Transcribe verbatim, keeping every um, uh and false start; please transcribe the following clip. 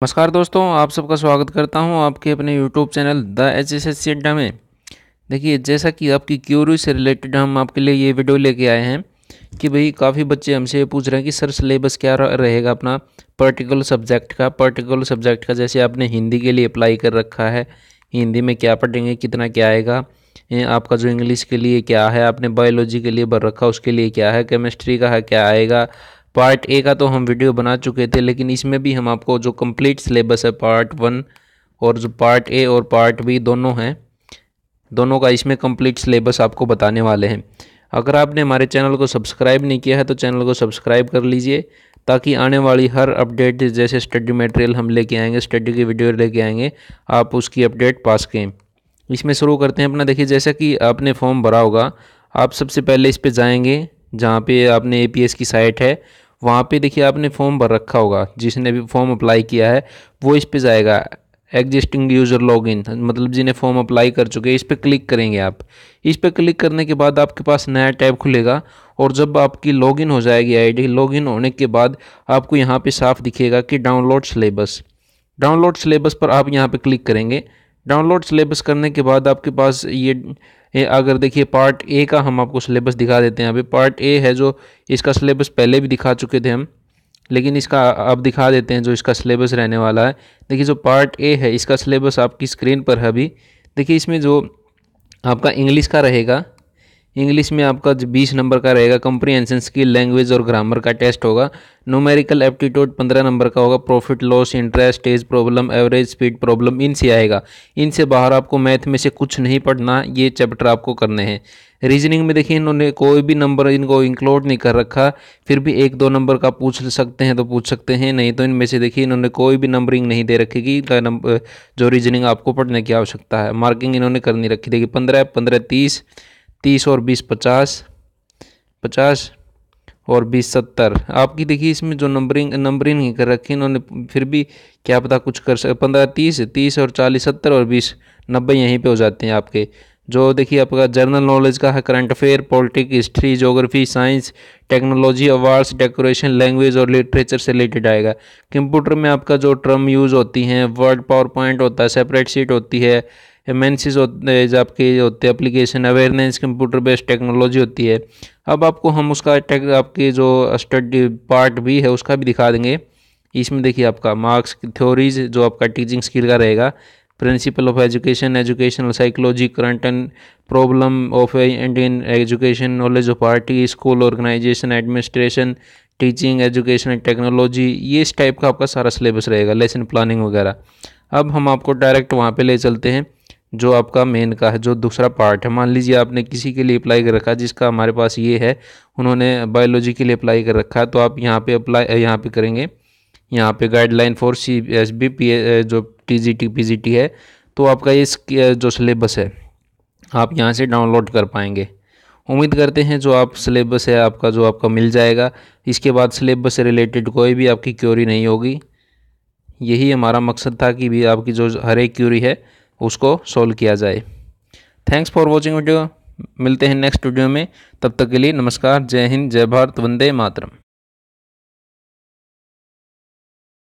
नमस्कार दोस्तों, आप सबका स्वागत करता हूं आपके अपने YouTube channel the H S S C Adda में। देखिए, जैसा कि आपकी क्यूरी से रिलेटेड हम आपके लिए ये वीडियो लेके आए हैं कि भाई काफ़ी बच्चे हमसे ये पूछ रहे हैं कि सर सिलेबस क्या रहेगा अपना पर्टिकुलर सब्जेक्ट का पर्टिकुलर सब्जेक्ट का जैसे आपने हिंदी के लिए अप्लाई कर रखा है, हिंदी में क्या पढ़ेंगे, कितना क्या आएगा, ये आपका जो इंग्लिश के लिए क्या है, आपने बायोलॉजी के लिए भर रखा उसके लिए क्या है, केमिस्ट्री का है क्या आएगा। पार्ट ए का तो हम वीडियो बना चुके थे, लेकिन इसमें भी हम आपको जो कंप्लीट सिलेबस है पार्ट वन और जो पार्ट ए और पार्ट बी दोनों हैं, दोनों का इसमें कंप्लीट सिलेबस आपको बताने वाले हैं। अगर आपने हमारे चैनल को सब्सक्राइब नहीं किया है तो चैनल को सब्सक्राइब कर लीजिए, ताकि आने वाली हर अपडेट जैसे स्टडी मटेरियल हम लेके आएंगे, स्टडी की वीडियो लेके आएंगे, आप उसकी अपडेट पा सकें। इसमें शुरू करते हैं अपना। देखिए, जैसा कि आपने फॉर्म भरा होगा, आप सबसे पहले इस पे जाएंगे जहाँ पे आपने ए पी एस की साइट है, वहाँ पे देखिए आपने फॉर्म भर रखा होगा। जिसने भी फॉर्म अप्लाई किया है वो इस पे जाएगा, एग्जिस्टिंग यूज़र लॉगिन, मतलब जिन्हें फॉर्म अप्लाई कर चुके हैं, इस पर क्लिक करेंगे आप। इस पर क्लिक करने के बाद आपके पास नया टैब खुलेगा, और जब आपकी लॉगिन हो जाएगी आईडी, लॉगिन होने के बाद आपको यहाँ पे साफ दिखेगा कि डाउनलोड सिलेबस। डाउनलोड सिलेबस पर आप यहाँ पे क्लिक करेंगे। डाउनलोड सिलेबस करने के बाद आपके पास ये, ये अगर देखिए पार्ट ए का हम आपको सिलेबस दिखा देते हैं। अभी पार्ट ए है जो, इसका सिलेबस पहले भी दिखा चुके थे हम, लेकिन इसका अब दिखा देते हैं जो इसका सिलेबस रहने वाला है। देखिए, जो पार्ट ए है इसका सिलेबस आपकी स्क्रीन पर है अभी। देखिए, इसमें जो आपका इंग्लिश का रहेगा, इंग्लिश में आपका जो बीस नंबर का रहेगा, कंप्रीहेंशन स्किल, लैंग्वेज और ग्रामर का टेस्ट होगा। न्यूमेरिकल एप्टीट्यूड पंद्रह नंबर का होगा। Profit loss, interest, age problem, average speed problem, इनसे आएगा। इनसे बाहर आपको मैथ में से कुछ नहीं पढ़ना, ये चैप्टर आपको करने हैं। रीजनिंग में देखिए, इन्होंने कोई भी नंबर इनको इंक्लूड नहीं कर रखा, फिर भी एक दो नंबर का पूछ सकते हैं तो पूछ सकते हैं, नहीं तो इनमें से देखिए इन्होंने कोई भी नंबरिंग नहीं दे रखी कि इनका नंबर जो रीजनिंग आपको पढ़ने की आवश्यकता है। मार्किंग इन्होंने करनी रखी। देखिए, पंद्रह पंद्रह तीस, तीस और बीस पचास, पचास और बीस सत्तर। आपकी देखिए इसमें जो नंबरिंग नंबरिंग नहीं कर रखी इन्होंने, फिर भी क्या पता कुछ कर सके। पंद्रह तीस, तीस और चालीस, सत्तर और बीस, नब्बे यहीं पे हो जाते हैं आपके। जो देखिए आपका जनरल नॉलेज का है, current affair, politics, history, geography, science, technology, awards, decoration, language और लिटरेचर से रिलेटेड आएगा। कंप्यूटर में आपका जो टर्म यूज़ होती हैं, वर्ड, पावर पॉइंट होता है, सेपरेट शीट होती है, एमएनसीज होते हैं, आपके होते हैं application, awareness, computer based technology होती है। अब आपको हम उसका टेक आपके जो स्टडी पार्ट भी है उसका भी दिखा देंगे। इसमें देखिए आपका मार्क्स, थ्योरीज जो आपका टीचिंग स्किल का रहेगा, principle of education, educational psychology, current and problem of Indian education, knowledge of party, school organisation, administration, teaching, education and technology, ये इस टाइप का आपका सारा सिलेबस रहेगा, लेसन प्लानिंग वगैरह। अब हम आपको डायरेक्ट वहाँ पे ले चलते हैं जो आपका मेन का है, जो दूसरा पार्ट है। मान लीजिए आपने किसी के लिए अप्लाई कर रखा है, जिसका हमारे पास ये है, उन्होंने बायोलॉजी के लिए अप्लाई कर रखा है, तो आप यहाँ पे अप्लाई यहाँ पे करेंगे। यहाँ पे guideline for C S B P जो T G T P G T है, तो आपका ये जो सिलेबस है आप यहाँ से डाउनलोड कर पाएंगे। उम्मीद करते हैं जो आप सिलेबस है आपका जो आपका मिल जाएगा। इसके बाद सिलेबस से रिलेटेड कोई भी आपकी क्वेरी नहीं होगी। यही हमारा मकसद था कि भी आपकी जो हर एक क्वेरी है उसको सॉल्व किया जाए। Thanks for watching video. मिलते हैं नेक्स्ट वीडियो में, तब तक के लिए नमस्कार, जय हिंद, जय भारत, वंदे मातरम।